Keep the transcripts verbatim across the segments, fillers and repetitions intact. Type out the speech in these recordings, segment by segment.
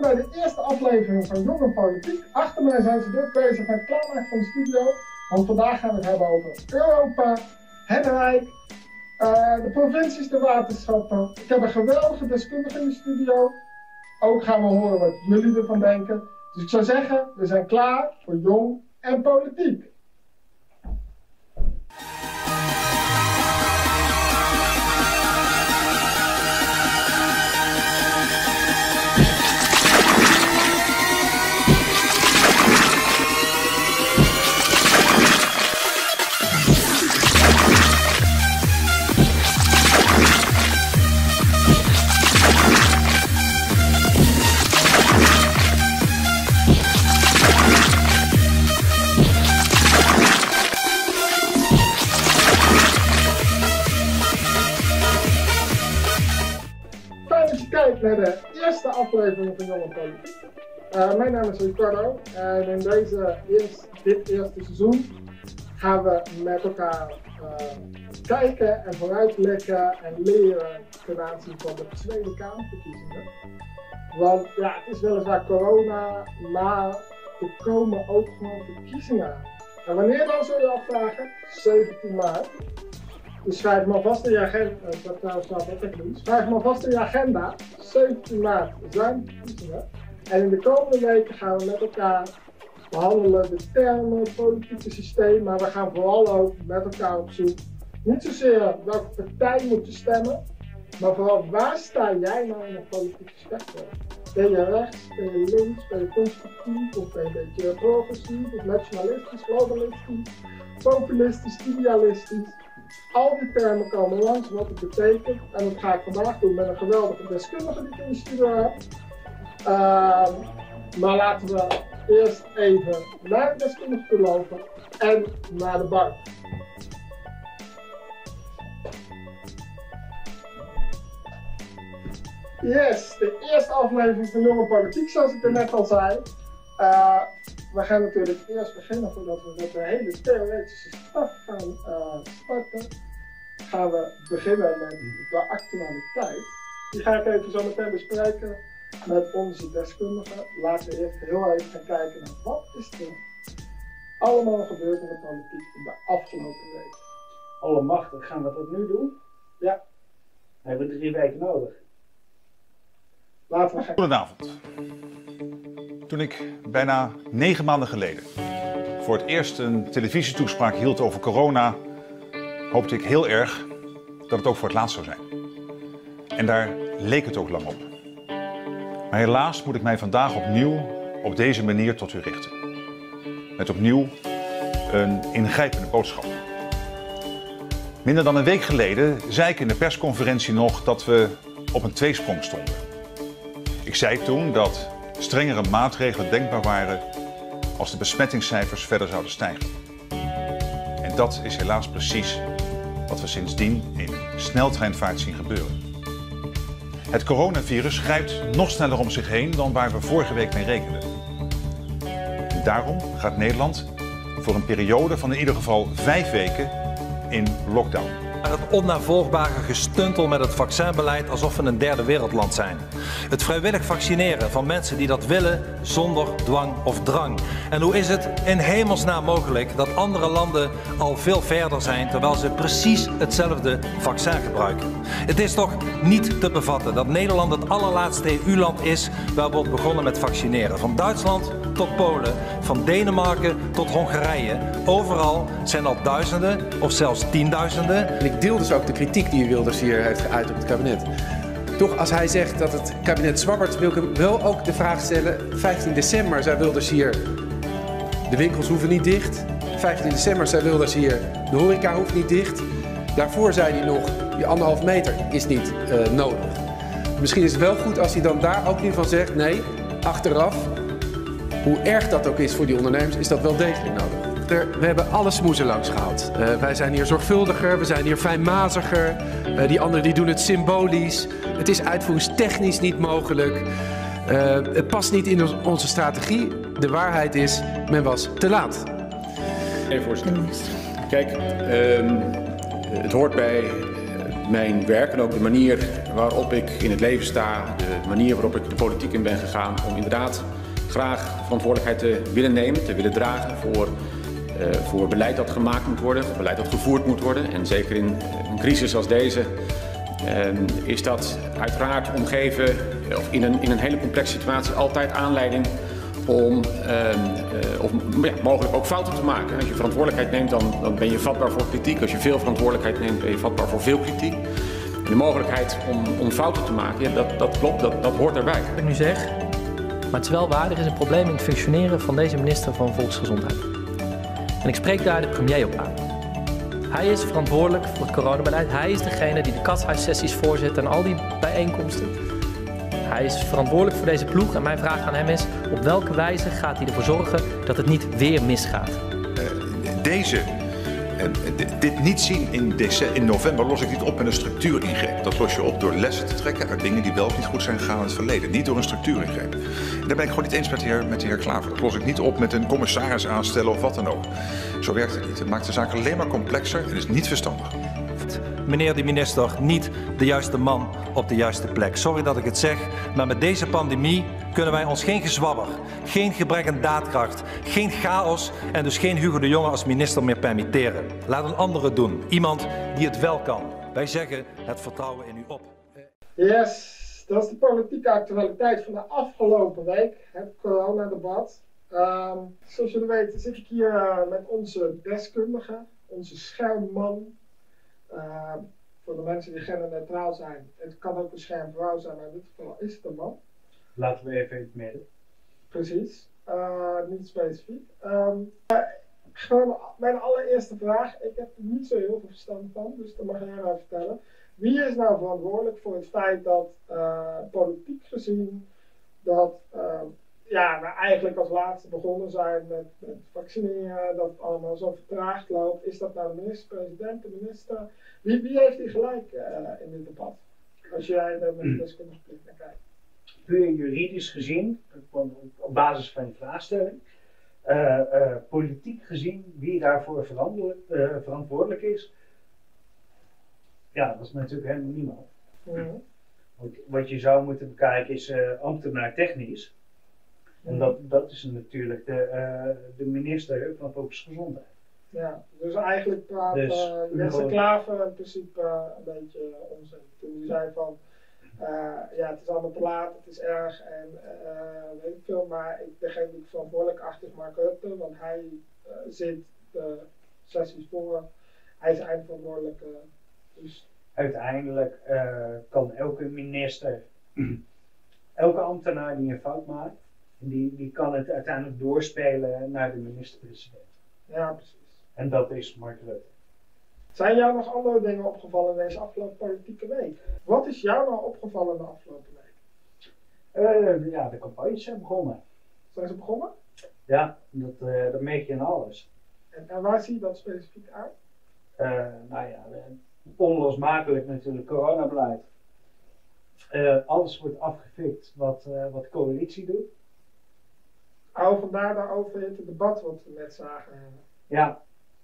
bij de eerste aflevering van Jong en Politiek. Achter mij zijn ze druk bezig met het klaarmaken van de studio. Want vandaag gaan we het hebben over Europa, het Rijk, uh, de provincies, de waterschappen. Ik heb een geweldige deskundige in de studio. Ook gaan we horen wat jullie ervan denken. Dus ik zou zeggen, we zijn klaar voor Jong en Politiek. Kijk naar de eerste aflevering van Jong en Politiek. Uh, mijn naam is Ricardo en in deze eerst, dit eerste seizoen gaan we met elkaar uh, kijken en vooruitblikken en leren ten aanzien van de Tweede Kamerverkiezingen. Want ja, het is weliswaar corona, maar er komen ook gewoon verkiezingen aan. En wanneer dan, zul je afvragen? zeventien maart. Dus schrijf maar vast in je agenda, dat trouwens staat wat ik doe. Schrijf maar vast in je agenda, zeventien maart zijn de verkiezingen. En in de komende weken gaan we met elkaar behandelen de termen, het politieke systeem, maar we gaan vooral ook met elkaar op zoek. Niet zozeer welke partij moet je stemmen, maar vooral waar sta jij nou in het politieke spectrum? Ben je rechts, ben je links, ben je constructief, of ben je een beetje progressief, of nationalistisch, globalistisch, populistisch, idealistisch? Al die termen komen langs, wat het betekent, en dat ga ik vandaag doen met een geweldige deskundige die ik in de studio heb. Uh, maar laten we eerst even naar de deskundige toe lopen en naar de bank. Yes, de eerste aflevering van Jong en Politiek, zoals ik er net al zei. Uh, we gaan natuurlijk eerst beginnen, voordat we met de hele theoretische stap gaan uh, starten. Gaan we beginnen met de actualiteit. Die ga ik even zo meteen bespreken met onze deskundigen. Laten we eerst heel even gaan kijken naar wat is er allemaal gebeurd in de politiek in de afgelopen week. Allemachtig, gaan we dat nu doen? Ja. We hebben drie weken nodig. Laten we gaan. Goedenavond. Toen ik bijna negen maanden geleden voor het eerst een televisietoespraak hield over corona, hoopte ik heel erg dat het ook voor het laatst zou zijn. En daar leek het ook lang op. Maar helaas moet ik mij vandaag opnieuw op deze manier tot u richten. Met opnieuw een ingrijpende boodschap. Minder dan een week geleden zei ik in de persconferentie nog dat we op een tweesprong stonden. Ik zei toen dat strengere maatregelen denkbaar waren als de besmettingscijfers verder zouden stijgen. En dat is helaas precies wat we sindsdien in sneltreinvaart zien gebeuren. Het coronavirus grijpt nog sneller om zich heen dan waar we vorige week mee rekenden. En daarom gaat Nederland voor een periode van in ieder geval vijf weken in lockdown. Het onnavolgbare gestuntel met het vaccinbeleid alsof we een derde wereldland zijn. Het vrijwillig vaccineren van mensen die dat willen zonder dwang of drang. En hoe is het in hemelsnaam mogelijk dat andere landen al veel verder zijn terwijl ze precies hetzelfde vaccin gebruiken? Het is toch niet te bevatten dat Nederland het allerlaatste E U-land is waar wordt begonnen met vaccineren. Van Duitsland tot Polen, van Denemarken tot Hongarije. Overal zijn al duizenden of zelfs tienduizenden. Ik deel dus ook de kritiek die Wilders hier heeft geuit op het kabinet. Toch, als hij zegt dat het kabinet zwabbert, wil ik hem wel ook de vraag stellen. vijftien december zei Wilders hier, de winkels hoeven niet dicht. vijftien december zei Wilders hier, de horeca hoeft niet dicht. Daarvoor zei hij nog, die anderhalf meter is niet uh, nodig. Misschien is het wel goed als hij dan daar ook nu van zegt, nee, achteraf, hoe erg dat ook is voor die ondernemers, is dat wel degelijk nodig. We hebben alle smoezen langs gehad. Uh, wij zijn hier zorgvuldiger, we zijn hier fijnmaziger. Uh, die anderen die doen het symbolisch. Het is uitvoeringstechnisch niet mogelijk. Uh, het past niet in onze strategie. De waarheid is, men was te laat. Meneer voorzitter, kijk, uh, het hoort bij mijn werk en ook de manier waarop ik in het leven sta, de manier waarop ik de politiek in ben gegaan, om inderdaad graag verantwoordelijkheid te willen nemen, te willen dragen voor, uh, voor beleid dat gemaakt moet worden, voor beleid dat gevoerd moet worden. En zeker in een crisis als deze uh, is dat uiteraard omgeven, of in een, in een hele complexe situatie, altijd aanleiding om uh, uh, of, ja, mogelijk ook fouten te maken. Als je verantwoordelijkheid neemt, dan, dan ben je vatbaar voor kritiek. Als je veel verantwoordelijkheid neemt, ben je vatbaar voor veel kritiek. En de mogelijkheid om, om fouten te maken, ja, dat, dat klopt, dat, dat hoort erbij. Wat ik nu zeg, maar het is wel waar, er is een probleem in het functioneren van deze minister van Volksgezondheid. En ik spreek daar de premier op aan. Hij is verantwoordelijk voor het coronabeleid. Hij is degene die de katshuissessies voorzit en al die bijeenkomsten. Hij is verantwoordelijk voor deze ploeg en mijn vraag aan hem is: op welke wijze gaat hij ervoor zorgen dat het niet weer misgaat? Uh, deze, uh, dit niet zien in, december, in november los ik niet op met een structuuringreep. Dat los je op door lessen te trekken uit dingen die wel of niet goed zijn gegaan in het verleden. Niet door een structuuringreep. En daar ben ik gewoon niet eens met de heer, met de heer Klaver. Dat los ik niet op met een commissaris aanstellen of wat dan ook. Zo werkt het niet. Het maakt de zaak alleen maar complexer en is niet verstandig. Meneer de minister, niet de juiste man op de juiste plek. Sorry dat ik het zeg, maar met deze pandemie kunnen wij ons geen gezwabber, geen gebrek aan daadkracht, geen chaos en dus geen Hugo de Jonge als minister meer permitteren. Laat een andere het doen. Iemand die het wel kan. Wij zeggen het vertrouwen in u op. Yes, dat is de politieke actualiteit van de afgelopen week. Het coronadebat. Um, zoals jullie weten zit ik hier uh, met onze deskundige, onze schermman. Uh, voor de mensen die genderneutraal zijn, het kan ook een schermvrouw zijn, maar in dit geval is het een man. Laten we even in het midden. Precies, uh, niet specifiek. Um, uh, gewoon mijn allereerste vraag, ik heb er niet zo heel veel verstand van, dus dat mag jij nou vertellen. Wie is nou verantwoordelijk voor het feit dat uh, politiek gezien, dat uh, ja, we eigenlijk als laatste begonnen zijn met, met vaccineren, dat het allemaal zo vertraagd loopt? Is dat nou de minister-president, de minister? Wie, wie heeft hier gelijk uh, in dit debat? Als jij er met deskundige blik naar kijkt. Puur juridisch gezien, op basis van je vraagstelling, uh, uh, politiek gezien, wie daarvoor verantwoordelijk, uh, verantwoordelijk is, ja, dat is natuurlijk helemaal niemand. Mm-hmm. Wat, wat je zou moeten bekijken is uh, ambtenaar technisch. En dat, dat is natuurlijk de, uh, de minister van Volksgezondheid. Ja, dus eigenlijk praat Dus, uh, Jesse Klaver in principe uh, een beetje onzin. Toen hij zei van, uh, ja, het is allemaal te laat, het is erg en uh, weet ik veel, maar ik, degene die verantwoordelijk achter is Mark Rutte, want hij uh, zit de sessies voor, hij is eindverantwoordelijk. Uh, dus. Uiteindelijk uh, kan elke minister, elke ambtenaar die een fout maakt, die, die kan het uiteindelijk doorspelen naar de minister-president. Ja, precies. En dat is Mark Rutte. Zijn jou nog andere dingen opgevallen in deze afgelopen politieke week? Wat is jou nou opgevallen de afgelopen week? Uh, ja, de campagnes zijn begonnen. Zijn ze begonnen? Ja, dat, uh, dat merk je in alles. En, en waar zie je dat specifiek uit? Uh, nou ja, onlosmakelijk natuurlijk coronabeleid. Uh, alles wordt afgefikt wat, uh, wat de coalitie doet. Oh, vandaar daarover het debat wat we net zagen. Ja.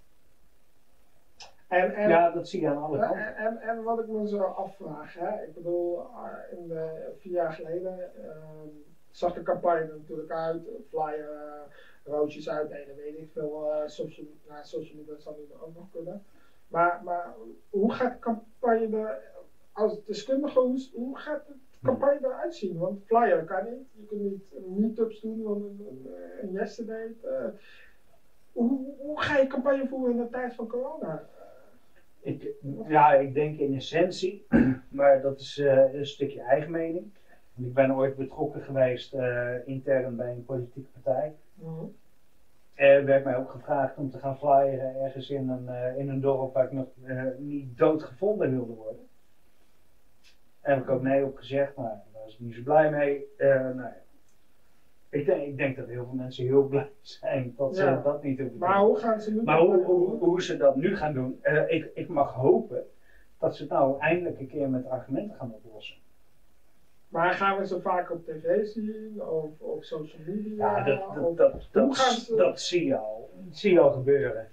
En, en, ja, dat zie je aan alle kanten. En, en, en wat ik me zo afvraag, hè? Ik bedoel, in de, vier jaar geleden uh, zag de campagne er natuurlijk uit, flyer, uh, roodjes uitdelen, weet ik veel, uh, social, nou, social media zal nu ook nog kunnen. Maar, maar hoe gaat de campagne er, als deskundige, hoe, hoe gaat de campagne eruit zien? Want flyer kan niet, je kunt niet meetups doen, want een, een yesterday. Uh, hoe, hoe ga je campagne voeren in de tijd van corona? Ik, ja, ik denk in essentie, maar dat is uh, een stukje eigen mening. Ik ben ooit betrokken geweest uh, intern bij een politieke partij. Mm-hmm. Er werd mij ook gevraagd om te gaan flyeren ergens in een, uh, in een dorp waar ik nog uh, niet doodgevonden wilde worden. Daar heb ik ook nee op gezegd, maar daar was ik niet zo blij mee. Uh, nou ja. ik, denk, ik denk dat heel veel mensen heel blij zijn dat ze ja. dat niet hoeven te doen. Maar hoe gaan ze nu Maar hoe, hoe, hoe ze dat nu gaan doen, uh, ik, ik mag hopen dat ze het nou eindelijk een keer met argumenten gaan oplossen. Maar gaan we ze vaak op tv zien of op social media? Ja, dat, dat, of, dat, dat, ze... dat zie je al. Dat zie je al gebeuren.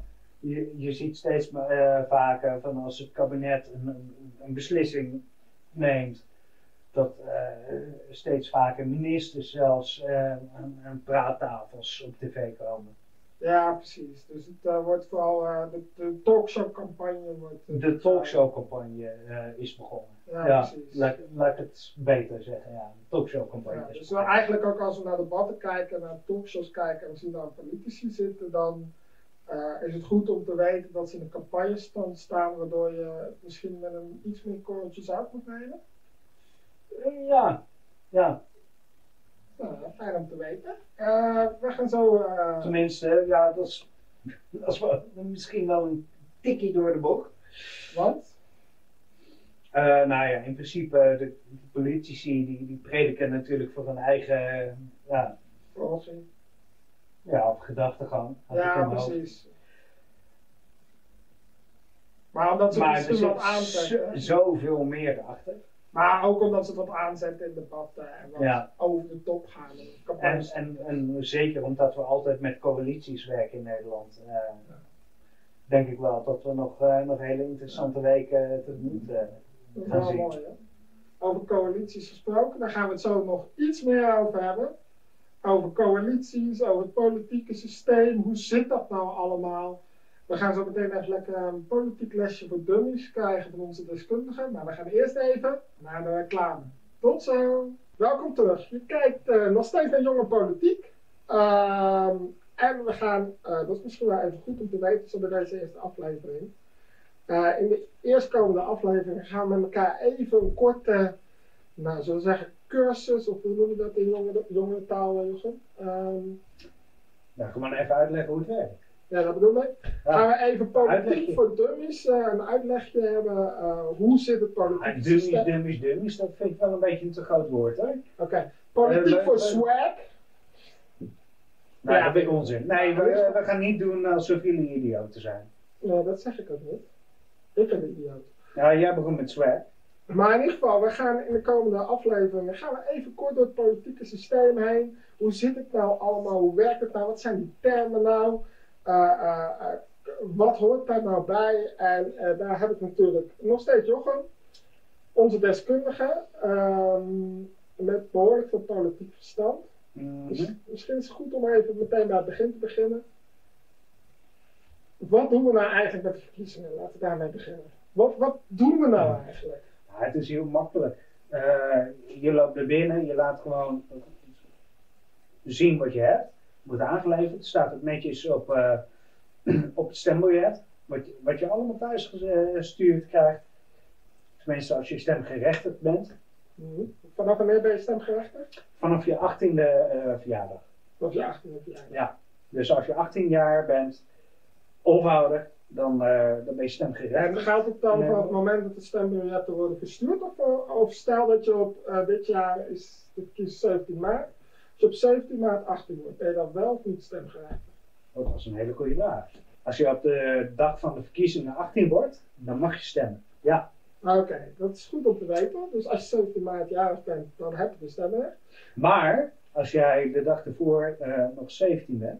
Je, je ziet steeds uh, vaker van als het kabinet een, een, een beslissing neemt. Dat uh, steeds vaker ministers zelfs uh, aan, aan praattafels op tv komen. Ja, precies. Dus het uh, wordt vooral uh, de, de talkshow-campagne wordt. Uh, de talkshow-campagne uh, is begonnen. Ja, ja precies. Laat, laat ik het beter zeggen. Ja, de talkshow-campagne. Ja, is dus begonnen. eigenlijk ook als we naar debatten kijken, naar talkshows kijken en we zien daar politici zitten, dan uh, is het goed om te weten dat ze in een campagnestand staan, waardoor je misschien met een iets meer korreltje zout moet nemen. Ja, ja. Nou, fijn om te weten. Uh, we gaan zo. Uh... Tenminste, ja, dat is, dat is wel, misschien wel een tikkie door de bocht. Want? Uh, nou ja, in principe, de, de politici die, die prediken natuurlijk voor hun eigen. Ja, Volging. Ja, of gedachtegang. Ja, precies. Maar omdat ze maar misschien er wat zit aanzetten. zoveel meer erachter. Maar ook omdat ze wat aanzetten in debatten en wat ja. over de top gaan. En, en, en zeker omdat we altijd met coalities werken in Nederland. Uh, ja. Denk ik wel dat we nog, uh, nog hele interessante weken tegemoet uh, dat gaan is zien. Wel mooi, hè? Over coalities gesproken, daar gaan we het zo nog iets meer over hebben. Over coalities, over het politieke systeem. Hoe zit dat nou allemaal? We gaan zo meteen even lekker een politiek lesje voor dummies krijgen van onze deskundigen. Maar we gaan eerst even naar de reclame. Tot zo! Welkom terug. Je kijkt uh, nog steeds naar Jonge Politiek. Uh, en we gaan, uh, dat is misschien wel even goed om te weten, zo bij deze eerste aflevering. Uh, in de eerstkomende aflevering gaan we met elkaar even een korte, nou zullen we zeggen, cursus, of hoe noem je dat in jonge, jonge taal, Jochem? Um, nou, gewoon even uitleggen hoe het werkt. Ja, dat bedoel ik. Ja. Gaan we even politiek uitlegje. Voor dummies uh, een uitlegje hebben. Uh, hoe zit het politiek ja, dummies, systeem? Dummies, dummies, dat vind ik wel een beetje een te groot woord, hè? Oké. Okay. Politiek uh, voor uh, swag. Nee, ja, dat vind ik onzin. Nee, we, we gaan niet doen alsof jullie idioten zijn. Nee, dat zeg ik ook niet. Ik ben een idioot. Ja, jij begon met swag. Maar in ieder geval, we gaan in de komende afleveringen gaan we even kort door het politieke systeem heen. Hoe zit het nou allemaal? Hoe werkt het nou? Wat zijn die termen nou? Uh, uh, uh, wat hoort daar nou bij? En uh, daar heb ik natuurlijk nog steeds Jochem, onze deskundige, um, met behoorlijk veel politiek verstand. Mm-hmm. Dus misschien is het goed om even meteen bij het begin te beginnen. Wat doen we nou eigenlijk met de verkiezingen? Laten we daarmee beginnen. Wat, wat doen we nou eigenlijk? Ja, het is heel makkelijk. Uh, je loopt er binnen, je laat gewoon zien wat je hebt. Wordt aangeleverd, staat het netjes op, uh, op het stembiljet. Wat je, wat je allemaal thuis gestuurd krijgt. Tenminste, als je stemgerechtigd bent. Mm-hmm. Vanaf wanneer ben je stemgerechtigd? Vanaf je achttiende uh, verjaardag. Vanaf je achttiende verjaardag? Ja. Dus als je achttien jaar bent of ouder, dan, uh, dan ben je stemgerechtigd. En geldt het dan van het moment dat het stembiljetten worden verstuurd? Of, of stel dat je op uh, dit jaar is, dit kies zeventien maart. Als je op zeventien maart achttien wordt, ben je dan wel of niet stemgerechtigd? Dat was een hele goede vraag. Als je op de dag van de verkiezingen achttien wordt, dan mag je stemmen. Ja. Oké, okay, dat is goed om te weten. Dus als je zeventien maart jarig bent, dan heb je de stemrecht. Maar als jij de dag ervoor uh, nog zeventien bent,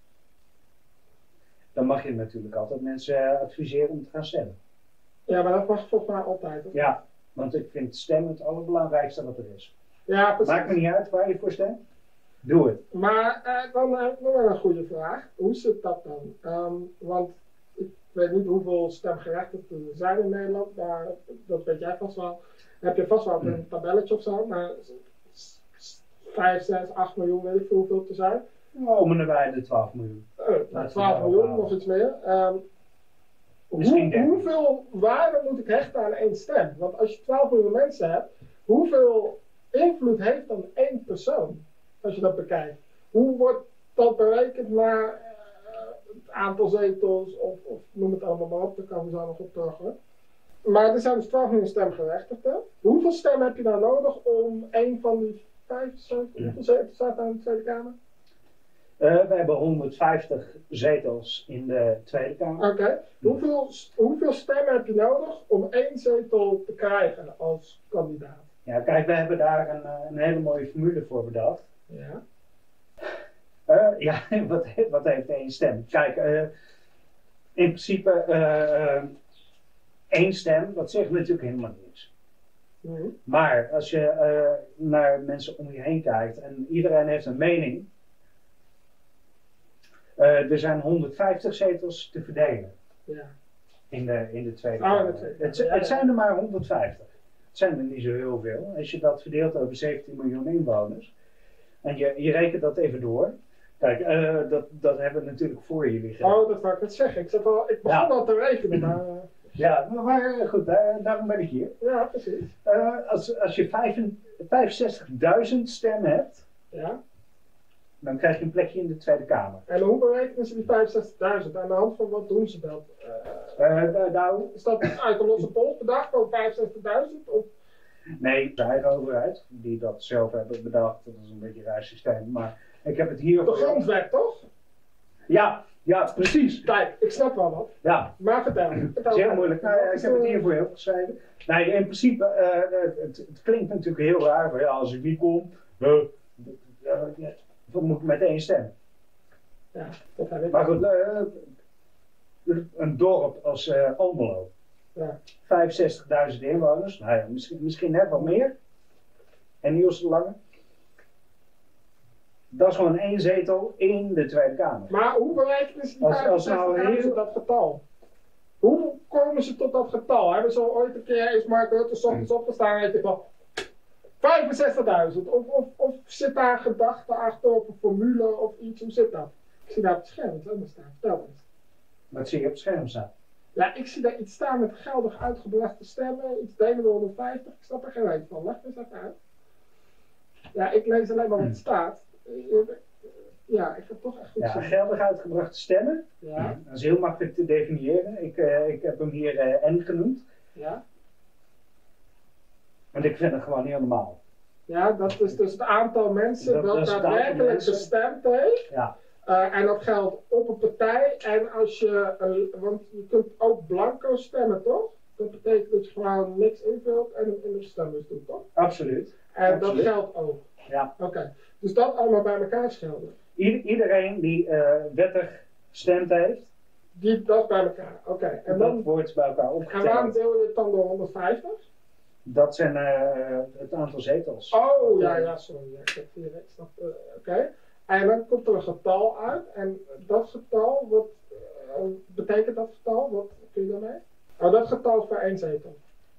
dan mag je natuurlijk altijd mensen adviseren om te gaan stemmen. Ja, maar dat mag volgens mij altijd. Of? Ja, want ik vind stemmen het allerbelangrijkste wat er is. Ja, precies. Maakt me niet uit waar je voor stemt. Doe het. Maar uh, dan heb ik nog wel een goede vraag. Hoe zit dat dan? Um, want ik weet niet hoeveel stemgerechtigden er zijn in Nederland, maar dat weet jij vast wel. Dan heb je vast wel een tabelletje of zo, maar vijf, zes, acht miljoen, weet ik veel hoeveel te zijn. Oh, om en nabij de twaalf miljoen. Uh, nou, twaalf miljoen, nog iets meer. Um, hoe, hoeveel waarde moet ik hechten aan één stem? Want als je twaalf miljoen mensen hebt, hoeveel invloed heeft dan één persoon? Als je dat bekijkt. Hoe wordt dat berekend naar uh, het aantal zetels of, of noem het allemaal maar op, daar komen we zo nog op terug. Maar er zijn dus twaalf miljoen stemgerechtigden. Hoeveel stemmen heb je nou nodig om een van die vijf, zeven, ja. hoeveel zetels staat aan de Tweede Kamer? Uh, we hebben honderdvijftig zetels in de Tweede Kamer. Oké. Okay. Hoeveel, hoeveel stemmen heb je nodig om één zetel te krijgen als kandidaat? Ja, kijk, we hebben daar een, een hele mooie formule voor bedacht. Ja. Uh, ja, wat, wat heeft één stem? Kijk, uh, in principe uh, uh, één stem, dat zegt natuurlijk helemaal niks. Mm. Maar als je uh, naar mensen om je heen kijkt en iedereen heeft een mening, uh, er zijn honderdvijftig zetels te verdelen Ja. in de, in de Tweede Oh, Kamer. de Tweede Het, Kamer. het zijn er maar honderdvijftig. Het zijn er niet zo heel veel. Als je dat verdeelt over zeventien miljoen inwoners en je, je rekent dat even door. Kijk, uh, dat, dat hebben we natuurlijk voor jullie gedaan. Oh, dat wou ik net zeggen. Ik, zat al, ik begon Ja. al te rekenen, maar... uh, Ja, maar, maar goed, daar, daarom ben ik hier. ja, precies. Uh, als, als je vijfenzestigduizend stemmen hebt, Ja. dan krijg je een plekje in de Tweede Kamer. En hoe berekenen ze die vijfenzestigduizend? Aan de hand van wat doen ze dat? Uh, Uh, nou, is dat uit een losse pols bedacht van vijfenzestigduizend? Of... nee, de eigen overheid, die dat zelf hebben bedacht, dat is een beetje een raar systeem, maar ik heb het hier... De grondwet, toch? Ja, ja, precies. Kijk, ik snap wel wat. Ja, Maar vertel. vertel dat is heel verder. moeilijk. Nou, ja, Wat ik is heb het de- hier voor je opgeschreven. Nee, in principe, uh, het, het klinkt natuurlijk heel raar, van ja, als ik niet kom, uh, uh, ja, dan moet ik met één stem. Ja, dat heb ik. Maar goed, uh, een dorp als uh, Almelo, Ja. vijfenzestigduizend inwoners, nou ja, misschien, misschien net wat meer. En Niels de Lange. Dat is gewoon één zetel in de Tweede Kamer. Maar hoe berekenen ze die Als- als nou vijfenzestigduizend heel- dat getal? Hoe komen ze tot dat getal? Hebben ze ooit een keer, is Mark Rutte 's ochtends opgestaan en heeft hij van vijfenzestigduizend? Of, of, of zit daar een gedachte achter of een formule of iets? Hoe zit dat? Ik zie daar op het scherm iets anders staan. Vertel eens. Wat zie je op het scherm staan? Ja, ik zie daar iets staan met geldig uitgebrachte stemmen, iets delen door honderdvijftig. Ik snap er geen weet van. Leg me eens even uit. Ja, ik lees alleen maar wat er staat. Ja, ik ga toch echt goed Ja, zien. geldig uitgebrachte stemmen. Ja, Dat is heel makkelijk te definiëren. Ik, uh, ik heb hem hier uh, N genoemd. ja. Want ik vind het gewoon niet normaal. Ja, dat is dus het aantal mensen Dat- dat, dat is het aantal daadwerkelijk mensen. gestemd heeft. Ja, Uh, en dat geldt op een partij. En als je, uh, want je kunt ook blanco stemmen, toch? Dat betekent dat je gewoon niks invult en in de stembus doet, toch? absoluut. En Absoluut. dat geldt ook. Ja. Oké, dus dat allemaal bij elkaar schelden. I- iedereen die uh, wettig gestemd heeft, Die, dat bij elkaar. Oké, en dat dan. wordt bij elkaar En waarom opgeteld. deel je het dan door honderdvijftig? Dat zijn uh, het aantal zetels. Oh, ja, ja, sorry. Ja, ik heb hier, ik snap. Uh, Oké. En dan komt er een getal uit. En dat getal, wat uh, betekent dat getal? Wat kun je daarmee? Oh, dat getal is voor één zetel.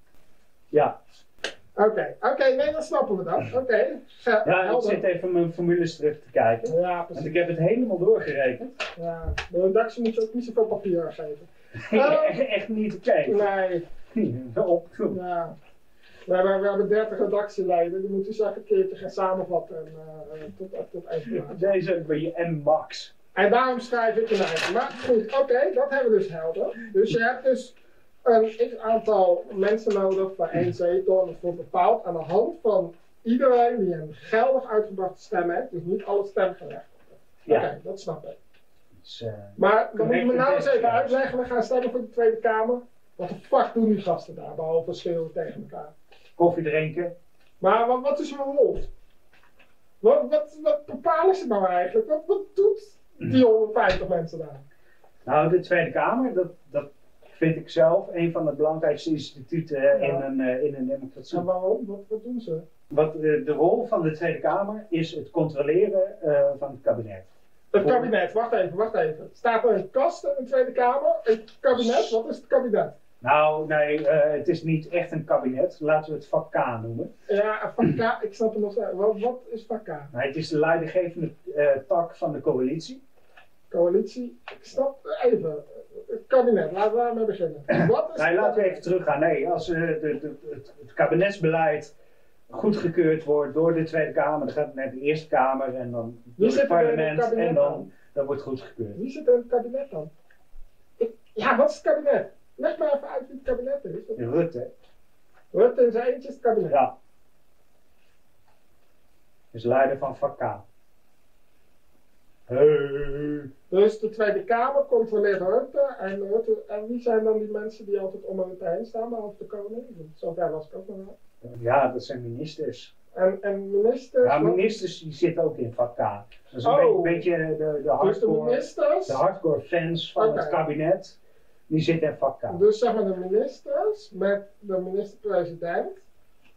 Ja, Oké, oké, nee, dan snappen we dat. Oké. Ja, ja ik helder. zit even mijn formules terug te kijken. Ja, Want precies. ik heb het helemaal doorgerekend. Ja. De redactie moet je ook niet zoveel papier aan geven. Oh. echt, echt niet oké. Nee, Op. ja. We hebben, we hebben dertig redactieleden, die moeten ze even een keertje gaan samenvatten en uh, tot, tot één plaats. Deze ben je M-max. En daarom schrijf ik een eigen. Maar goed, oké, dat hebben we dus helder. Dus je hebt dus een x aantal mensen nodig voor één zetel. En dat wordt bepaald aan de hand van iedereen die een geldig uitgebrachte stem heeft. Dus niet alle stemgerechtigden. Ja. Oké, dat snap ik. Dus, uh, Maar dan moeten we nou eens even Correct. uitleggen. We gaan stemmen voor de Tweede Kamer. Wat de fuck doen die gasten daar, behalve schreeuwen tegen elkaar? koffie drinken. Maar wat, wat is hun rol? Wat, wat, wat bepalen ze nou eigenlijk? Wat, wat doet die honderdvijftig mensen daar? Nou, de Tweede Kamer, dat, dat vind ik zelf een van de belangrijkste instituten Ja. in, een, uh, in een democratie. En waarom? Wat, wat doen ze? Wat uh, de rol van de Tweede Kamer is het controleren uh, van het kabinet. Het kabinet, wacht even, wacht even. Staat er een kast in de Tweede Kamer? Het kabinet, wat is het kabinet? Nou, nee, uh, het is niet echt een kabinet. Laten we het vak K noemen. Ja, vak K, ik snap het nog steeds. Wat, wat is vak K? Nou, het is de leidinggevende uh, tak van de coalitie. Coalitie, ik snap even. Het kabinet, laten we daarmee beginnen. Wat is Nee, het laten we kabinet? even teruggaan. Nee, als uh, de, de, het, het kabinetsbeleid goedgekeurd wordt door de Tweede Kamer, dan gaat het naar de Eerste Kamer en dan door het zit er in het parlement kabinet en dan? dan, dan wordt het goedgekeurd. Wie zit er in het kabinet dan? Ik, ja, wat is het kabinet? Leg maar even uit wie het kabinet is. Rutte, Rutte in zijn eentje is het kabinet. ja, is leider van vak K. Hey. Dus de Tweede Kamer controleert Rutte en, Rutte. en wie zijn dan die mensen die altijd om Rutte heen staan, behalve de koning? Zover was ik ook nog wel. Ja, dat zijn ministers. En, en ministers. Ja, wat- ministers die zitten ook in vak K. Dat is een Oh. beetje, beetje de, de, dus de hardcore, ministers. de hardcore fans van Oké. het kabinet, die zitten in vak K. Dus zeg maar de ministers met de minister-president.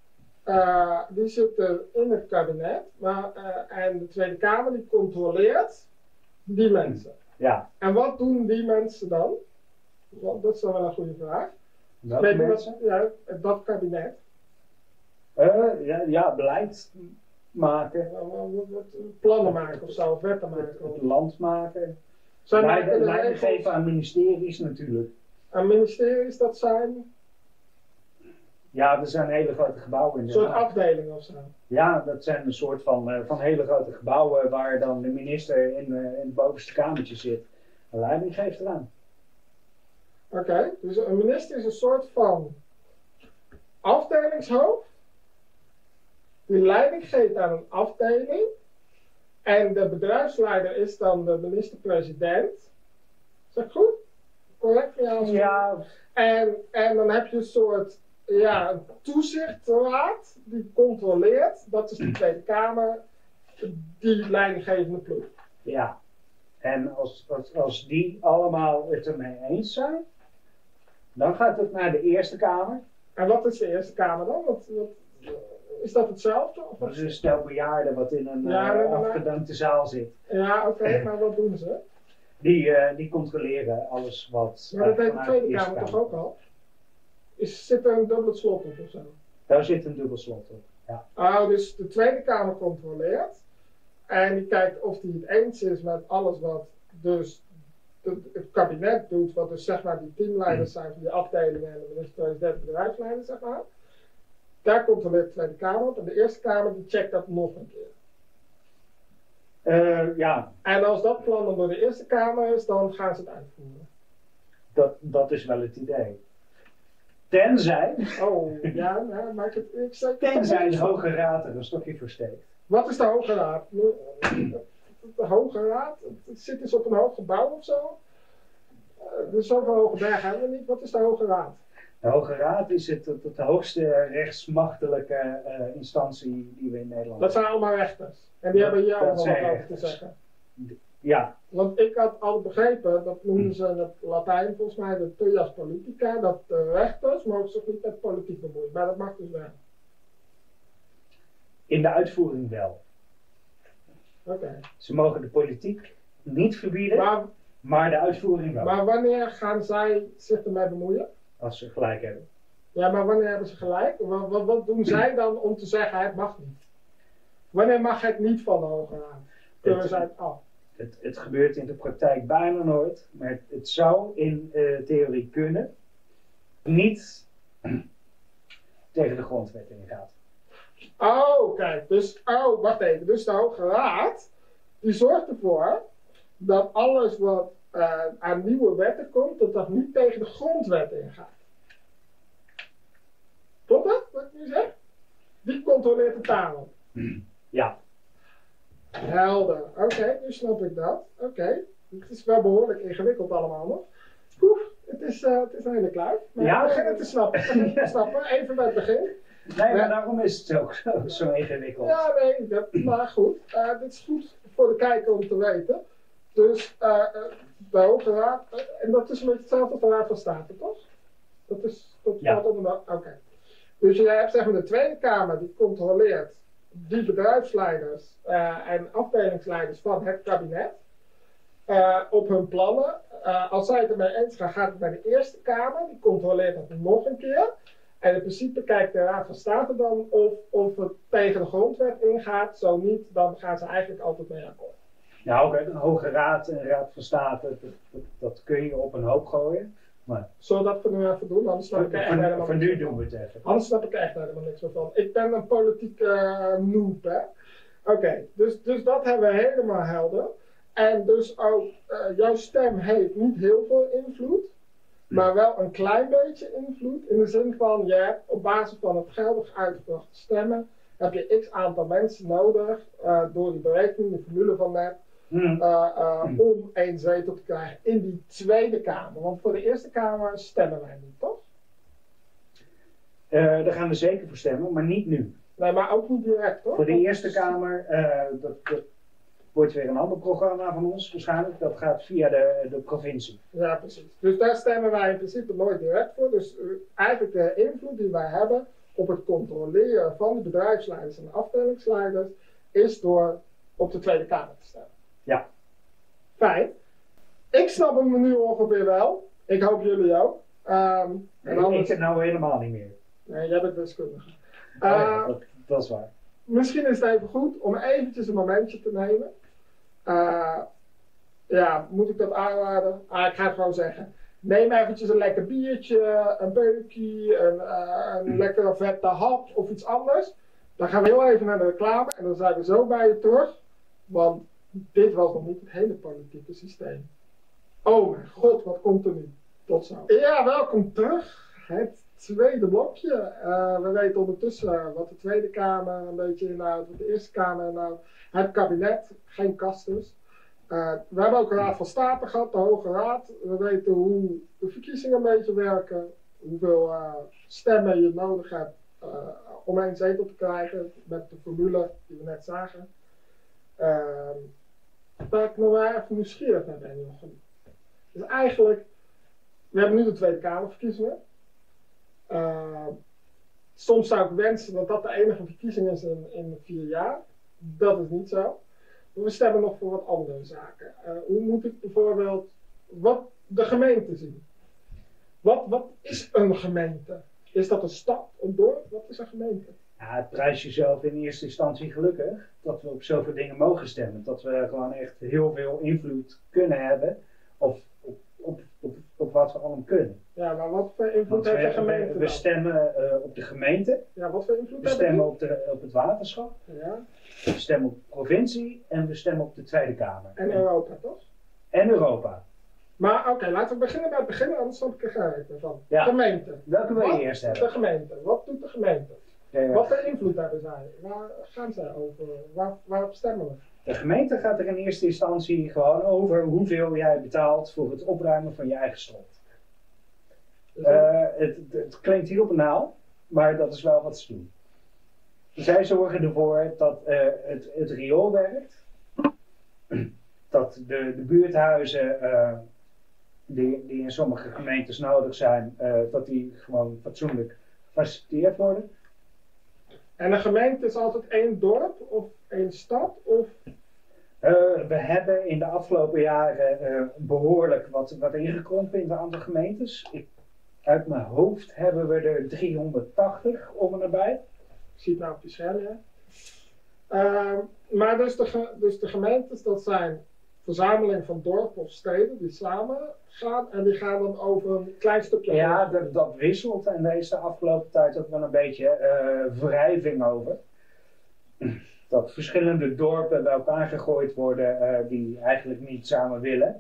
uh, die zitten in het kabinet, maar, uh, en de Tweede Kamer die controleert die mensen. Ja. En wat doen die mensen dan? Want dat is dan wel een goede vraag. Welke Weet je mensen? wat, ja, dat kabinet. Uh, ja, ja, beleid maken. Plannen maken of zo, of wetten maken. Het land maken. Zij Leiden, maken de leiden regels. geven aan ministeries natuurlijk. Aan ministeries, dat zijn Ja, er zijn hele grote gebouwen in een Den soort Haag. afdelingen of zo. Ja, dat zijn een soort van, uh, van hele grote gebouwen waar dan de minister in, uh, in het bovenste kamertje zit. Een leiding geeft eraan. Oké, okay, dus een minister is een soort van afdelingshoofd die leiding geeft aan een afdeling en de bedrijfsleider is dan de minister-president. Is dat goed? Correct van jou? Ja. En, en dan heb je een soort ja, een toezichtraad die controleert, dat is de Tweede Kamer, die leidinggevende ploeg. Ja. En als, als, als die allemaal het ermee eens zijn, dan gaat het naar de Eerste Kamer. En wat is de Eerste Kamer dan? Wat, wat, is dat hetzelfde? Of Dat is een stel bejaarden wat in een ja, uh, nee, nee, afgedankte zaal zit. Ja, oké, okay, maar wat doen ze? Die, uh, die controleren alles wat. Maar dat uh, deed de Tweede Eerste Kamer toch ook al? Is, zit er een dubbel slot op of zo? Daar zit een dubbel slot op. Ja. Oh, dus de Tweede Kamer controleert. En die kijkt of hij het eens is met alles wat dus de, het kabinet doet, wat dus zeg maar die teamleiders zijn van die afdelingen en de minister-president en bedrijfsleiders, zeg maar. Daar controleert de Tweede Kamer op en de Eerste Kamer die checkt dat nog een keer. Uh, ja. En als dat plan dan door de Eerste Kamer is, dan gaan ze het uitvoeren. Dat, dat is wel het idee. Tenzij. Oh, ja, ja maak het. Ik zeg, Tenzij de Hoge Raad er een stokje voor steekt. Wat is de Hoge Raad? De Hoge Raad? Het zit dus op een hoog gebouw of zo? Dus zoveel hoge bergen hebben we niet. Wat is de Hoge Raad? De Hoge Raad is het, het, het hoogste rechtsmachtelijke uh, instantie die we in Nederland Dat zijn allemaal rechters. En die dat, hebben hier allemaal wat over rechters. te zeggen. Ja. Want ik had al begrepen, dat noemen ze in het Latijn volgens mij de tuias politica, dat de rechters mogen zich niet met politiek bemoeien. Maar dat mag dus wel. In de uitvoering wel. Oké. Okay. Ze mogen de politiek niet verbieden, maar, maar de uitvoering wel. Maar wanneer gaan zij zich ermee bemoeien? Als ze gelijk hebben. Ja, maar wanneer hebben ze gelijk? Wat, wat, wat doen zij dan om te zeggen het mag niet? Wanneer mag het niet van de Hoge Raad? Kunnen zij het af? Het, het gebeurt in de praktijk bijna nooit, maar het, het zou in uh, theorie kunnen. Niet tegen de grondwet ingaat. Oh, kijk, dus, oh, wacht even. Dus de Hoge Raad, die zorgt ervoor dat alles wat uh, aan nieuwe wetten komt, dat dat niet tegen de grondwet ingaat. Klopt dat, wat ik nu zeg? Die controleert de taal. Ja. Helder. Oké, okay, nu snap ik dat. Oké. Okay. Het is wel behoorlijk ingewikkeld allemaal nog. Oef, het is, uh, het is een hele kluif. Maar ja, we beginnen te snappen. We beginnen te snappen. Even bij het begin. Nee, maar ja. Daarom is het ook zo, zo ingewikkeld. Ja, nee, dat, maar goed. Uh, dit is goed voor de kijker om te weten. Dus uh, de Hoge Raad, uh, en dat is een beetje hetzelfde als de Raad van State, toch? Dat is, dat ja. valt onder de, oké. Okay. Dus jij hebt zeg maar de Tweede Kamer die controleert die bedrijfsleiders uh, en afdelingsleiders van het kabinet uh, op hun plannen. Uh, als zij het ermee eens gaan, gaat het naar de Eerste Kamer. Die controleert dat nog een keer. En in principe kijkt de Raad van State dan of, of het tegen de grondwet ingaat. Zo niet, dan gaan ze eigenlijk altijd mee akkoord. Nou, oké, een Hoge Raad en Raad van State, dat, dat, dat kun je op een hoop gooien. Maar zullen we dat voor nu even doen? Anders snap ik er echt van, helemaal van niks nu van. doen we het even. Anders snap ik er echt helemaal niks meer van. Ik ben een politieke uh, noob, hè. Oké, okay, dus, dus dat hebben we helemaal helder. En dus ook, uh, jouw stem heeft niet heel veel invloed, maar wel een klein beetje invloed. In de zin van, je hebt op basis van het geldig uitgebrachte stemmen, heb je x aantal mensen nodig, uh, door die berekening, de formule van net, Hmm. Uh, uh, om één zetel te krijgen in die Tweede Kamer. Want voor de Eerste Kamer stemmen wij niet, toch? Uh, daar gaan we zeker voor stemmen, maar niet nu. Nee, maar ook niet direct, toch? Voor de Eerste Kamer, uh, dat, dat wordt weer een ander programma van ons waarschijnlijk. Dat gaat via de, de provincie. Ja, precies. Dus daar stemmen wij in principe nooit direct voor. Dus uh, eigenlijk de invloed die wij hebben op het controleren van de bedrijfsleiders en de afdelingsleiders is door op de Tweede Kamer te stemmen. Ja. Fijn. Ik snap hem nu ongeveer wel. Ik hoop jullie ook. Um, en anders... Ik het nou helemaal niet meer. Nee, jij bent deskundige. Uh, oh ja, dat, dat is waar. Misschien is het even goed om eventjes een momentje te nemen. Uh, ja, moet ik dat aanraden? Ah, ik ga het gewoon zeggen. Neem eventjes een lekker biertje, een beukie, een, uh, een lekkere vette hap of iets anders. Dan gaan we heel even naar de reclame en dan zijn we zo bij je terug. Want dit was nog niet het hele politieke systeem. Oh mijn god, wat komt er nu? Tot zo. Ja, welkom terug. Het tweede blokje. Uh, we weten ondertussen wat de Tweede Kamer een beetje inhoudt, wat de Eerste Kamer inhoudt. Het kabinet, geen kast dus. Uh, we hebben ook een Raad van State gehad, de Hoge Raad. We weten hoe de verkiezingen een beetje werken. Hoeveel uh, stemmen je nodig hebt uh, om één zetel te krijgen. Met de formule die we net zagen. Uh, waar ik nog wel even nieuwsgierig naar ben, Jochem. Dus eigenlijk, we hebben nu de Tweede Kamerverkiezingen. Uh, soms zou ik wensen dat dat de enige verkiezing is in, in vier jaar. Dat is niet zo. We stemmen nog voor wat andere zaken. Uh, hoe moet ik bijvoorbeeld wat de gemeente zien? Wat, wat is een gemeente? Is dat een stad, een dorp? Wat is een gemeente? Ja, het prijst jezelf in eerste instantie gelukkig dat we op zoveel dingen mogen stemmen. Dat we gewoon echt heel veel invloed kunnen hebben of op, op, op, op wat we allemaal kunnen. Ja, maar wat voor invloed heeft we, de gemeente We, we stemmen uh, op de gemeente. Ja, wat voor invloed we stemmen op, de, op het waterschap. Ja. We stemmen op de provincie en we stemmen op de Tweede Kamer. En Europa, toch? En Europa. Maar oké, okay, laten we beginnen bij het begin, anders snap ik er geen meer van. Ja. Gemeente. Welke wil je wat eerst hebben? De gemeente. Wat doet de gemeente? Ja, ja. Wat voor invloed hebben zij? Waar gaan zij over? Waar, waarop stemmen we? De gemeente gaat er in eerste instantie gewoon over hoeveel jij betaalt voor het opruimen van je eigen stront. Uh, het, het klinkt heel banaal, maar dat is wel wat ze doen. Zij zorgen ervoor dat uh, het, het riool werkt, dat de, de buurthuizen uh, die, die in sommige gemeentes nodig zijn, uh, dat die gewoon fatsoenlijk gefaciliteerd worden. En een gemeente is altijd één dorp of één stad? Of? Uh, we hebben in de afgelopen jaren uh, behoorlijk wat, wat ingekrompen in de andere gemeentes. Ik, uit mijn hoofd hebben we er driehonderdtachtig om en nabij. Ik zie het nou op die scherm, ja. Uh, maar dus de, dus de gemeentes, dat zijn verzameling van dorpen of steden die samen gaan en die gaan dan over een klein stukje. Ja, dat, dat wisselt en er is de afgelopen tijd ook wel een beetje uh, wrijving over. Dat verschillende dorpen bij elkaar gegooid worden uh, die eigenlijk niet samen willen.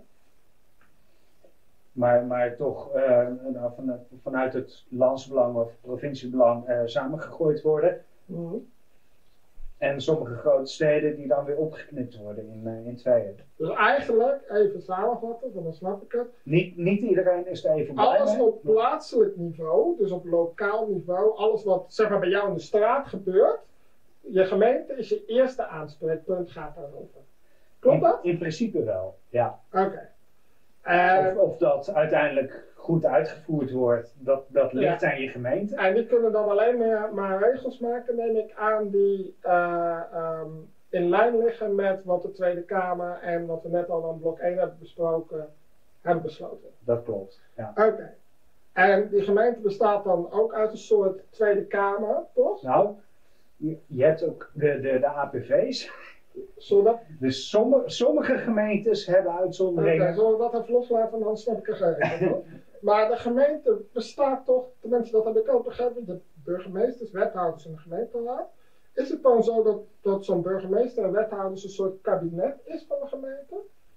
Maar, maar toch uh, van, vanuit het landsbelang of provinciebelang uh, samengegooid worden. Mm-hmm. En sommige grote steden die dan weer opgeknipt worden in, uh, in tweeën. Dus eigenlijk, even samenvatten, dan snap ik het. Niet, niet iedereen is er even blij Alles mee. op plaatselijk niveau, dus op lokaal niveau, alles wat zeg maar bij jou in de straat gebeurt, je gemeente is je eerste aanspreekpunt, gaat daarover. Klopt dat? In, in principe wel, ja. Oké. Okay. Uh, of, of dat uiteindelijk goed uitgevoerd wordt, dat, dat ligt ja. aan je gemeente. En die kunnen dan alleen maar, maar regels maken, neem ik aan, die uh, um, in lijn liggen met wat de Tweede Kamer en wat we net al aan blok één hebben besproken, hebben besloten. Dat klopt, ja. Oké. Okay. En die gemeente bestaat dan ook uit een soort Tweede Kamer, toch? Nou, je, je hebt ook de, de, de A P V's. Zodat... Dus sommige, sommige gemeentes hebben uitzonderingen. Oké, okay, zullen we dat even loslaten, dan snap ik er geen. Maar de gemeente bestaat toch, tenminste dat heb ik ook begrepen, de burgemeesters, wethouders en de gemeenteraad. Is het dan zo dat, dat zo'n burgemeester en wethouders een soort kabinet is van de gemeente?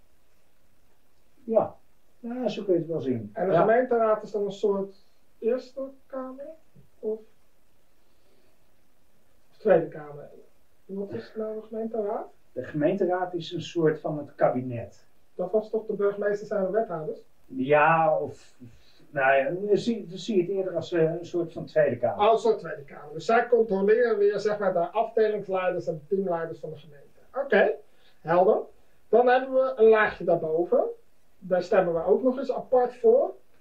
Ja, ja, zo kun je het wel zien. En de ja. gemeenteraad is dan een soort Eerste Kamer? Of Tweede Kamer? Wat is nou de gemeenteraad? De gemeenteraad is een soort van het kabinet. Dat was toch de burgemeesters en de wethouders? Ja, of... Nou ja, dan zie, dan zie je het eerder als uh, een soort van Tweede Kamer. Oh, een soort Tweede Kamer. Dus zij controleren weer zeg maar, de afdelingsleiders en de teamleiders van de gemeente. Oké, okay, helder. Dan hebben we een laagje daarboven. Daar stemmen we ook nog eens apart voor.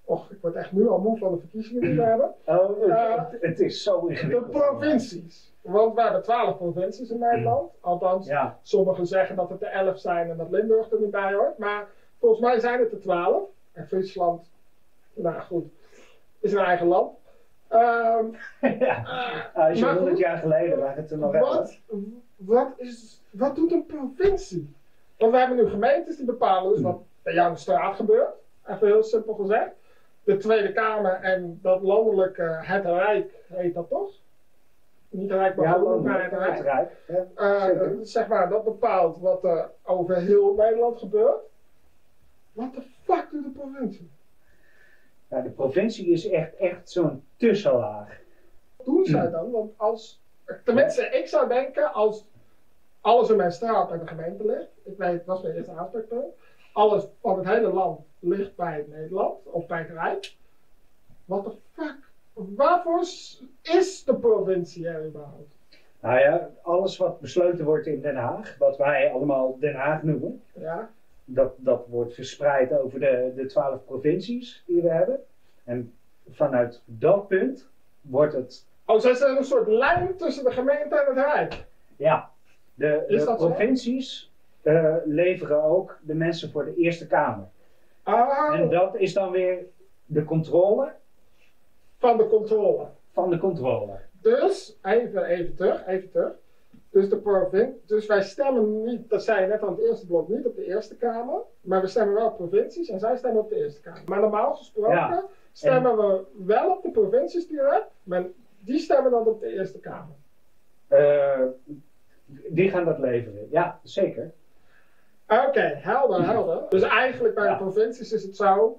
Och, ik word echt nu al moe van de verkiezingen die we hebben. Oh, het, Uh, het, het is zo De ingewikkeld. provincies. Want we hebben twaalf provincies in Nederland. Althans, Ja. sommigen zeggen dat het er elf zijn en dat Limburg er niet bij hoort. Maar volgens mij zijn het er twaalf. En Friesland, nou goed, is een eigen land. Um, ja. Als je maar honderd goed, jaar geleden waren het er nog elf. wat, wat, is, wat doet een provincie? Want we hebben nu gemeentes die bepalen dus wat bij jou in de straat gebeurt. Even heel simpel gezegd. De Tweede Kamer en dat landelijke, het Rijk heet dat toch? Niet het Rijk, maar Ja, landelijk, maar landelijk, het het Rijk. Rijk. Ja, Uh, zeker. zeg maar, dat bepaalt wat er over heel Nederland gebeurt. Wat de fuck doet de provincie? Ja, de provincie is echt, echt zo'n tussenlaag. Wat doen zij dan? Want als, tenminste, ik zou denken, als alles in mijn straat bij de gemeente ligt, ik weet, dat is mijn eerste aanspreekpunt, alles van het hele land ligt bij Nederland, of bij het Rijk. Wat de fuck? Waarvoor is de provincie er überhaupt? Nou ja, alles wat besloten wordt in Den Haag, wat wij allemaal Den Haag noemen, Ja? dat, dat wordt verspreid over de, de twaalf provincies die we hebben. En vanuit dat punt wordt het, Oh, zij zijn een soort lijn tussen de gemeente en het Rijk. ja, de, Is de dat zo? provincies uh, leveren ook de mensen voor de Eerste Kamer. Ah, En dat is dan weer de controle van de controle. van de controle. Dus, even, even terug, even terug. Dus, de provin- dus wij stemmen niet, dat zei je net aan het eerste blok, niet op de Eerste Kamer. Maar we stemmen wel op provincies en zij stemmen op de Eerste Kamer. Maar normaal gesproken Ja. stemmen we wel op de provincies direct, maar die stemmen dan op de Eerste Kamer. Uh, die gaan dat leveren, ja, zeker. Oké, helder, helder. Dus eigenlijk bij Ja. de provincies is het zo,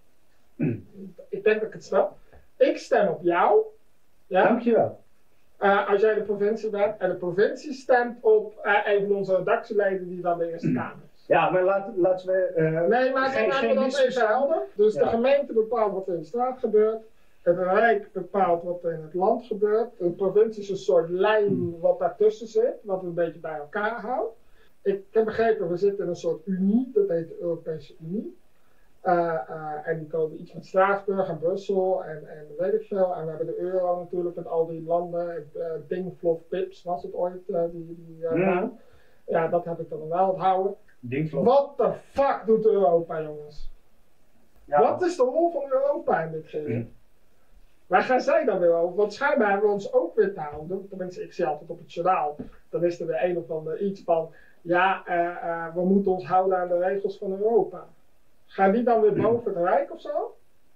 ik denk dat ik het snap. Ik stem op jou, ja? Dankjewel. Uh, als jij de provincie bent en de provincie stemt op uh, een van onze redactieleden die dan de Eerste Kamer is. Ja, maar laat, laten we... Uh, Nee, maar geen, dan geen hebben we dat even misverstand. helder. Dus Ja. de gemeente bepaalt wat er in de straat gebeurt. Het Rijk bepaalt wat er in het land gebeurt. De provincie is een soort lijn wat daartussen zit, wat het een beetje bij elkaar houdt. Ik heb begrepen, we zitten in een soort unie, dat heet de Europese Unie. Uh, uh, en die komen iets met Straatsburg en Brussel en, en weet ik veel. En we hebben de euro natuurlijk met al die landen. Uh, Ding, Vlof, Pips was het ooit, uh, die, die uh, Ja. naam. Ja, dat heb ik dan wel onthouden. Dingvlog. Wat de fuck doet Europa, jongens? Ja. Wat is de rol van Europa in dit geheel? Waar gaan zij dan weer over? Want schijnbaar hebben we ons ook weer te houden. Tenminste, ik zie altijd op het journaal. Dan is er weer een of ander iets van... Ja, uh, uh, we moeten ons houden aan de regels van Europa. Gaan die dan weer boven het Rijk of zo?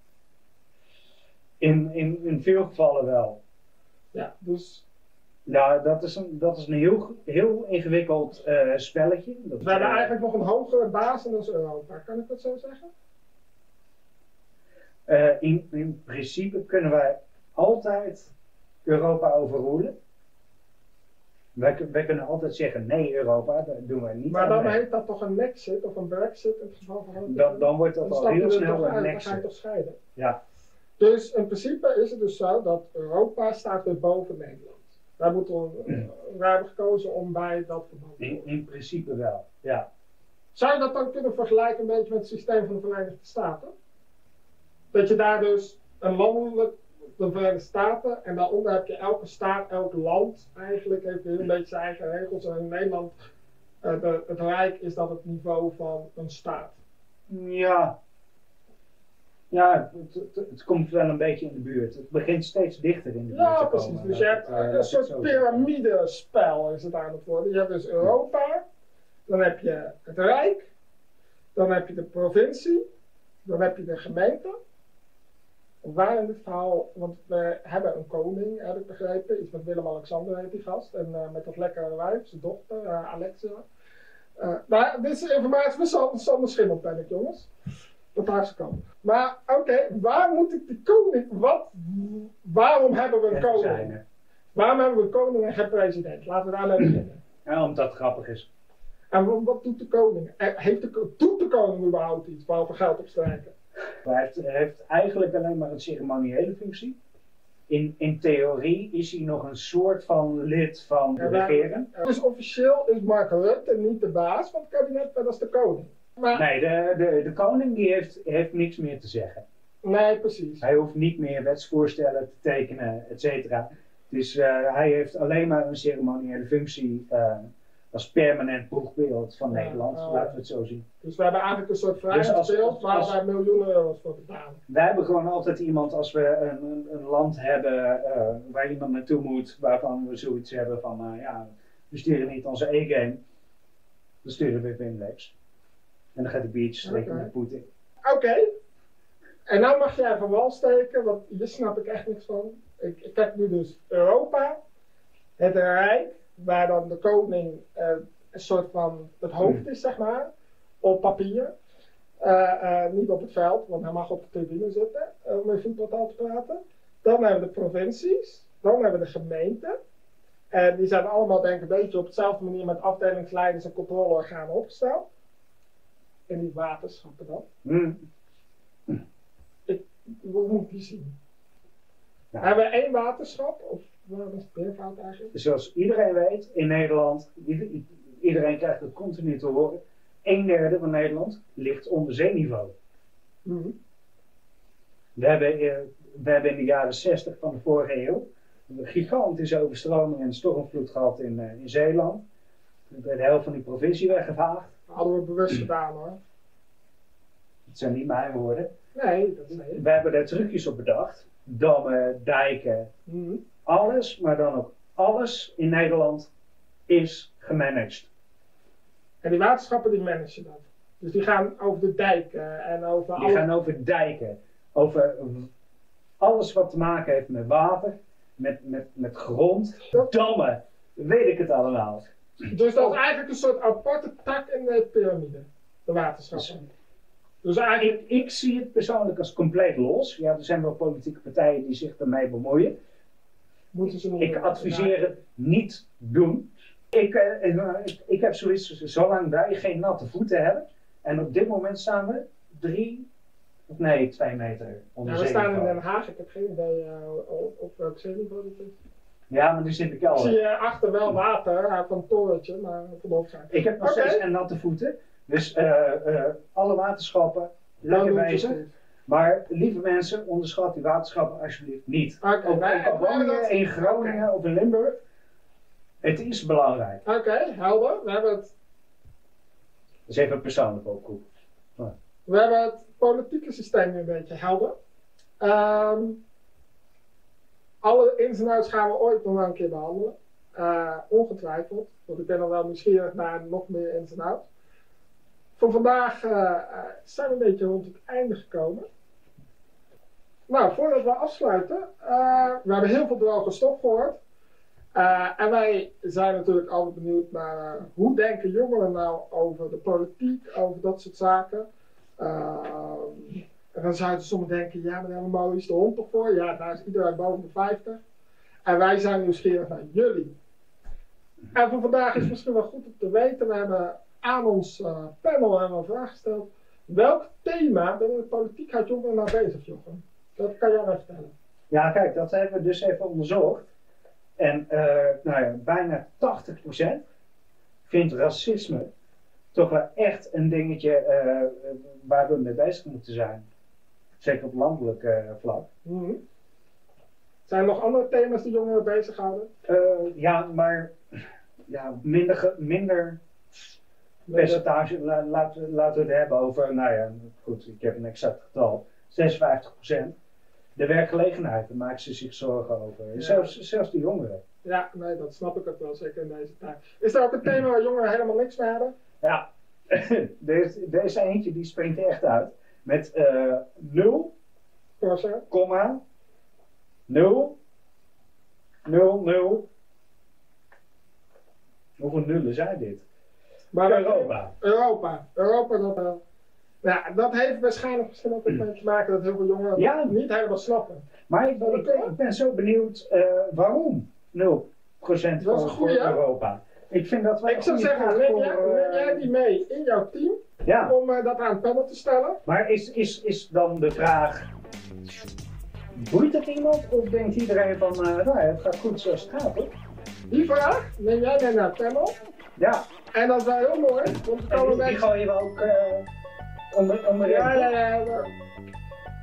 In, in, in veel gevallen wel. Ja, dus... Ja, dat is een, dat is een heel, heel ingewikkeld uh, spelletje. Dat, We hebben uh, eigenlijk nog een hogere baas dan Europa. Kan ik dat zo zeggen? uh, in, in principe kunnen wij altijd Europa overroelen. Wij, wij kunnen altijd zeggen nee Europa, dat doen wij niet. Maar aan dan mee. heet dat toch een Nexit of een Brexit in het geval van... Dan, dan wordt dat Dan al stap je heel er snel toch een uit, dan ga je nexus. toch scheiden. Ja. Dus in principe is het dus zo dat Europa staat weer boven Nederland. Wij, moeten, uh, wij hebben gekozen om bij dat verband te In, horen. in principe wel, ja. Zou je dat dan kunnen vergelijken een beetje met het systeem van de Verenigde Staten? Dat je daar dus een landelijk, de Verenigde Staten, en daaronder heb je elke staat, elk land eigenlijk, heeft weer een beetje zijn eigen regels. En in Nederland, uh, de, het Rijk is dat het niveau van een staat. Ja. Ja, het, het, het komt wel een beetje in de buurt. Het begint steeds dichter in de buurt Ja, te precies. komen. Dus je Laat hebt het, uh, een laat het soort zo piramidespel is het aan het worden. Je hebt dus Europa, dan heb je het Rijk, dan heb je de provincie, dan heb je de gemeente. Waar in dit verhaal, want we hebben een koning, heb ik begrepen, iets met Willem-Alexander heet die gast, en uh, met dat lekkere wijf, zijn dochter, uh, Alexia. Uh, maar dit is informatie van Sander, Sander Schimmelpenninck, jongens. Dat daar ze komen. Maar oké, okay, waar moet ik de koning, wat, waarom hebben we een echt koning? zijn, hè. Waarom hebben we een koning en geen president? Laten we daar mee beginnen. Ja, omdat het grappig is. En wat, wat doet de koning? Heeft de, doet de koning überhaupt iets, behalve geld opstrijken? Hij heeft, hij heeft eigenlijk alleen maar een ceremoniële functie. In, in theorie is hij nog een soort van lid van de Ja, maar- regering. Dus officieel is Mark Rutte niet de baas van het kabinet, maar dat is de koning. Maar Nee, de, de, de koning die heeft, heeft niks meer te zeggen. Nee, precies. Hij hoeft niet meer wetsvoorstellen te tekenen, et cetera. Dus uh, hij heeft alleen maar een ceremoniële functie uh, als permanent boegbeeld van Ja, Nederland, uh, laten we het zo zien. Dus we hebben eigenlijk een soort Dus als- vrijheidsbeeld als- waar als- wij miljoenen euro's voor betalen. Wij hebben gewoon altijd iemand, als we een, een, een land hebben uh, waar iemand naartoe moet, waarvan we zoiets hebben van, uh, ja, we sturen niet onze E-game, dan sturen we Wim Lex. En dan gaat de biertjes drinken Oké. met Poetin. Oké. En nou mag jij van wal steken, want hier snap ik echt niks van. Ik, ik heb nu dus Europa, het Rijk, waar dan de koning uh, een soort van het hoofd is, zeg maar, op papier. Uh, uh, niet op het veld, want hij mag op de tribune zitten, uh, om in voetbaltaal te praten. Dan hebben we de provincies, dan hebben we de gemeenten. En die zijn allemaal denk ik een beetje op dezelfde manier met afdelingsleiders en controleorganen opgesteld. En die waterschappen dan. Hmm. Hoe moet ik die zien? Nou. Hebben we één waterschap? Of waarom is het meervoud eigenlijk? Zoals iedereen weet, in Nederland, i- iedereen krijgt het continu te horen, een derde van Nederland ligt onder zeeniveau. Mm. We hebben, eh, we hebben in de jaren zestig van de vorige eeuw een gigantische overstroming en stormvloed gehad in, uh, in Zeeland. We hebben de helft van die provincie weggevaagd. Dat hadden we bewust gedaan hoor. Dat zijn niet mijn woorden. Nee, dat is nee. We hebben daar trucjes op bedacht. Dammen, dijken, Mm. alles, maar dan ook alles in Nederland is gemanaged. En die waterschappen die managen dat. Dus die gaan over de dijken en over Die alle... gaan over dijken, over alles wat te maken heeft met water, met, met, met grond, dammen, weet ik het allemaal. Dus dat is eigenlijk een soort aparte tak in de piramide. De waterschappen. Dus eigenlijk... Ik, ik zie het persoonlijk als compleet los. Ja, er zijn wel politieke partijen die zich daarmee bemoeien. Moeten ze niet Ik adviseer het niet doen. Ik, uh, ik, ik heb zoiets, zolang wij geen natte voeten hebben, en op dit moment staan we drie, of nee, twee meter onder Ja, we staan in zeeniveau. Den Haag. Ik heb geen idee uh, op, op welk zeeniveau dat is. Ja, maar die zit in de Ik kelder. zie uh, achter wel water uh, van een torentje, maar voorlopig zijn. Ik heb nog Oké. steeds geen natte voeten. Dus uh, uh, alle waterschappen, lekker Dan doen ze bezig. het. Maar lieve mensen, onderschat die waterschappen alsjeblieft niet. Oké, Ook, wij- ook al wij woon je dat- in Groningen of in Limburg, het is belangrijk. Oké, helder. We hebben het, Dat is even een persoonlijke oproep. we hebben het politieke systeem nu een beetje helder. Ehm, alle ins en outs gaan we ooit nog wel een keer behandelen. Uh, ongetwijfeld, want ik ben nog wel nieuwsgierig naar nog meer ins en outs. Voor vandaag uh, uh, zijn we een beetje rond het einde gekomen. Nou, voordat we afsluiten, uh, we hebben heel veel droge stof gehoord. Uh, en wij zijn natuurlijk altijd benieuwd naar uh, hoe denken jongeren nou over de politiek, over dat soort zaken. Uh, en dan zouden sommigen denken, ja, maar daar hebben we Maurice de Hond toch voor? Ja, daar is iedereen boven de vijftig. En wij zijn nieuwsgierig naar jullie. En voor vandaag is het misschien wel goed om te weten, we hebben aan ons uh, panel hebben we een vraag gesteld. Welk thema binnen de politiek houdt jongeren nou bezig, Jochem? Dat kan jij mij vertellen. Ja, kijk, dat hebben we dus even onderzocht. En uh, nou ja, bijna tachtig procent vindt racisme toch wel echt een dingetje uh, waar we mee bezig moeten zijn. Zeker op landelijk uh, vlak. Mm-hmm. Zijn er nog andere thema's die jongeren bezighouden? Uh, ja, maar ja, minder, ge- minder percentage. La, laten, laten we het hebben over, nou ja, goed, ik heb een exact getal. zesenvijftig procent. De werkgelegenheid, daar maken ze zich zorgen over. Ja. Zelfs, zelfs de jongeren. Ja, nee, dat snap ik ook wel, zeker in deze tijd. Is er ook een thema waar jongeren helemaal niks mee hebben? Ja, er is, er is eentje die springt er echt uit. Met uh, nul, Corsa? komma, nul, nul, nul. Hoeveel nullen zijn dit? Maar Europa. Europa. Europa, dat wel. Ja, dat heeft waarschijnlijk misschien ook mee te maken dat heel veel jongeren Ja. dat niet helemaal snappen. Maar ik, ik, ik ben zo benieuwd uh, waarom nul procent Dat is voor, een voor goeie, hè? Europa. Ik vind dat wel Ik een zou goede zeggen, vraag neem voor, jij, uh, neem jij die mee in jouw team Ja, om uh, dat aan het panel te stellen? maar is, is, is dan de vraag, boeit het iemand of denkt iedereen van, uh, nou ja, het gaat goed zoals het gaat, hoor? Die vraag neem jij mee naar het panel. Ja, En dat is wel heel mooi, want we en komen die, die bij... gooien we ook uh, onder, onder Ja, ja, ja. ja.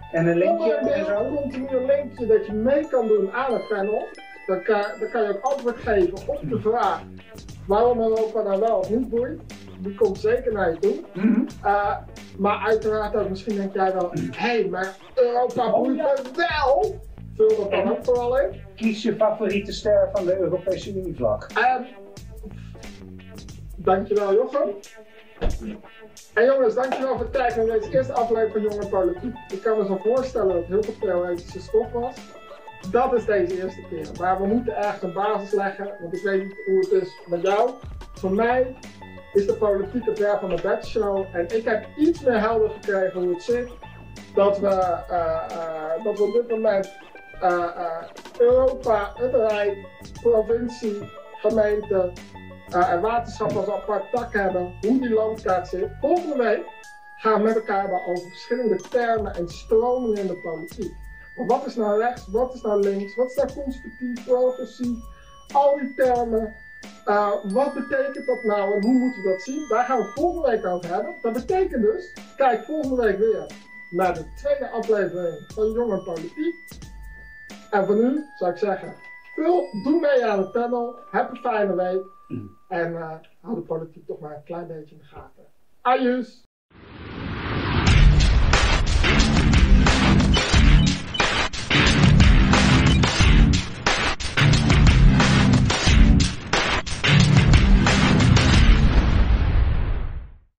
En een linkje Onder en een zo? continu linkje dat je mee kan doen aan het panel. Dan kan, dan kan je ook antwoord geven op de vraag waarom Europa nou wel of niet boeit. Die komt zeker naar je toe. Mm-hmm. uh, maar uiteraard ook, misschien denk jij wel, hé, hey, maar Europa boeit me wel. Vul dat dan ook vooral in. Kies je favoriete ster van de Europese Unie-vlag. En dankjewel Jochem. En jongens, dankjewel voor het kijken naar deze eerste aflevering van Jonge Politiek. Ik kan me zo voorstellen dat het heel veel theoretische stof was. Dat is deze eerste keer. Maar we moeten ergens een basis leggen, want ik weet niet hoe het is met jou. Voor mij is de politiek het werk van de bedshow en ik heb iets meer helder gekregen hoe het zit. Dat we, uh, uh, dat we op dit moment uh, uh, Europa, het Rijk, provincie, gemeente uh, en waterschap als apart tak hebben, hoe die landkaart zit. Volgende week gaan we met elkaar hebben over verschillende termen en stromingen in de politiek. Maar wat is nou rechts, wat is nou links, wat is nou conservatief, progressief, al die termen. Uh, wat betekent dat nou en hoe moeten we dat zien? Daar gaan we volgende week over hebben. Dat betekent dus, kijk volgende week weer naar de tweede aflevering van Jong en Politiek. En voor nu zou ik zeggen, vul, doe mee aan het panel, heb een fijne week en uh, hou de politiek toch maar een klein beetje in de gaten. Adieu!